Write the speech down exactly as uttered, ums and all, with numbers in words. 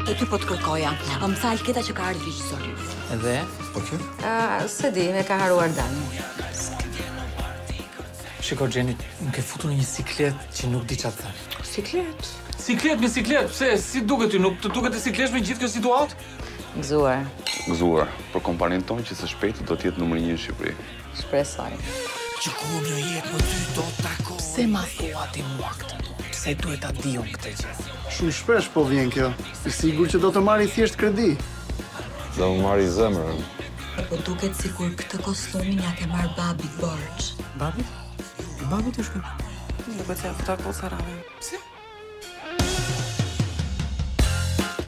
E ty po të kërkoja. O më thalë këta që ka ardhë ligjësor. Edhe? Po kjo? A, se di, me ka haruar dalën. Shiko, Gjeni, më ke futur në një siklet që nuk di qatë thënë. Siklet? Siklet me siklet, pse? Si duket ty? Nuk të duket e siklesh me gjithë kjo situatë? Gëzuar. Gëzuar, për kompaninë tonë që së shpejtë do t'jetë numër një në Shqipëri. Shpresoj. Që kur në jetë më ty do t'ako. Pse ma thua ti mua këtë? Pse duhet ta diun këtë gjë? Shumë shpesh po vjen kjo. I sigur që do të marri thjesht kredi. Do më marri zemrën. Po duket sikur këtë kostumin ja ke marrë babi borç. Babi? Babi të shkoj. Duket se aftar po sarave. Pse?